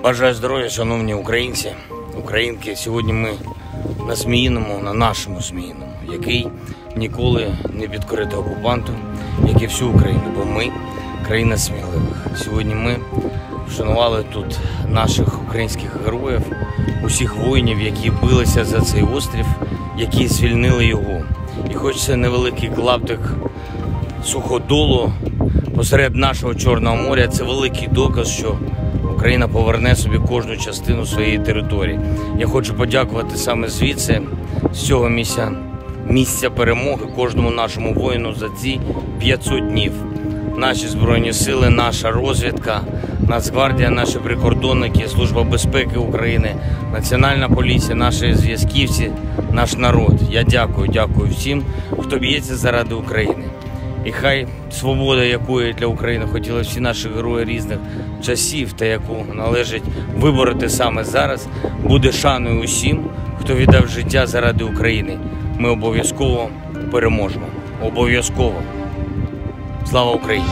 Бажаю здоров'я, шановні українці, українки. Сьогодні ми на Зміїному, на нашому Зміїному, який ніколи не підкорити окупанту, як і всю Україну, бо ми країна сміливих. Сьогодні ми вшанували тут наших українських героїв, усіх воїнів, які билися за цей острів, які звільнили його. І хоч це невеликий клаптик суходолу посеред нашого Чорного моря, це великий доказ, що Україна поверне собі кожну частину своєї території. Я хочу подякувати саме звідси, з цього місця перемоги, кожному нашому воїну за ці 500 днів. Наші Збройні сили, наша розвідка, Нацгвардія, наші прикордонники, Служба безпеки України, Національна поліція, наші зв'язківці, наш народ. Я дякую всім, хто б'ється заради України. І хай свобода, якої для України хотіли всі наші герої різних часів та яку належить вибороти саме зараз, буде шаною усім, хто віддав життя заради України. Ми обов'язково переможемо. Обов'язково. Слава Україні!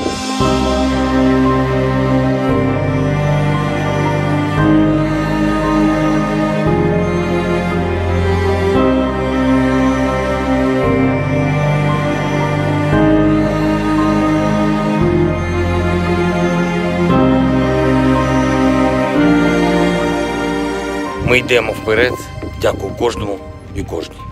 Ми йдемо вперед. Дякую кожному і кожній.